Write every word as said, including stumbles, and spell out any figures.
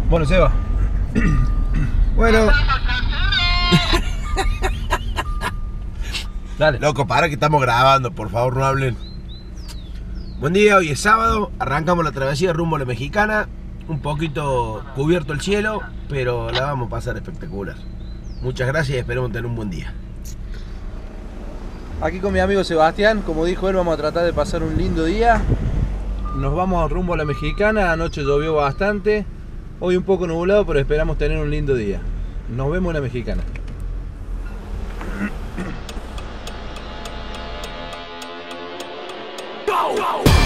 Bueno, Seba. Bueno. Dale. Loco, para que estamos grabando, por favor, no hablen. Buen día, hoy es sábado, arrancamos la travesía rumbo a la Mexicana. Un poquito cubierto el cielo, pero la vamos a pasar espectacular. Muchas gracias y esperemos tener un buen día. Aquí con mi amigo Sebastián, como dijo él, vamos a tratar de pasar un lindo día. Nos vamos rumbo a la Mexicana, anoche llovió bastante. Hoy un poco nublado, pero esperamos tener un lindo día. Nos vemos en la Mexicana. Go, go.